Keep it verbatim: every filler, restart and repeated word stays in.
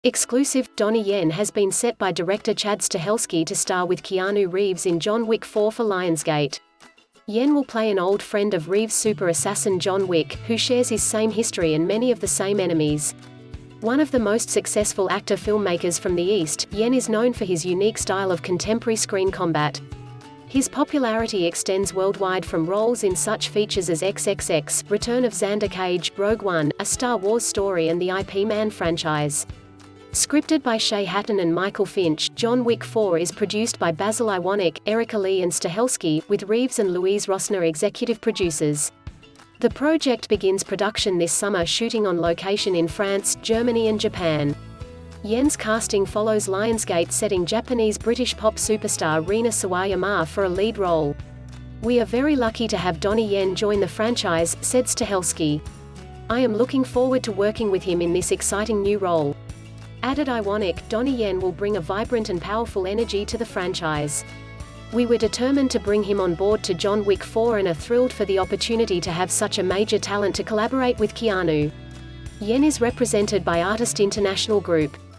Exclusive, Donnie Yen has been set by director Chad Stahelski to star with Keanu Reeves in John Wick four for Lionsgate. Yen will play an old friend of Reeves' super assassin John Wick, who shares his same history and many of the same enemies. One of the most successful actor-filmmakers from the East, Yen is known for his unique style of contemporary screen combat. His popularity extends worldwide from roles in such features as triple X, Return of Xander Cage, Rogue One, A Star Wars Story and the Ip Man franchise. Scripted by Shay, Hatten and Michael Finch, John Wick four is produced by Basil Iwanyk, Lee and Stahelski, with Reeves and Louise Rosner executive producers. The project begins production this summer, shooting on location in France, Germany and Japan. Yen's casting follows Lionsgate setting Japanese-British pop superstar Rina Sawayama for a lead role. "We are very lucky to have Donnie Yen join the franchise," said Stahelski. "I am looking forward to working with him in this exciting new role." Added Iwanyk, Donnie Yen will bring a vibrant and powerful energy to the franchise. "We were determined to bring him on board to John Wick four and are thrilled for the opportunity to have such a major talent to collaborate with Keanu." Yen is represented by Artist International Group.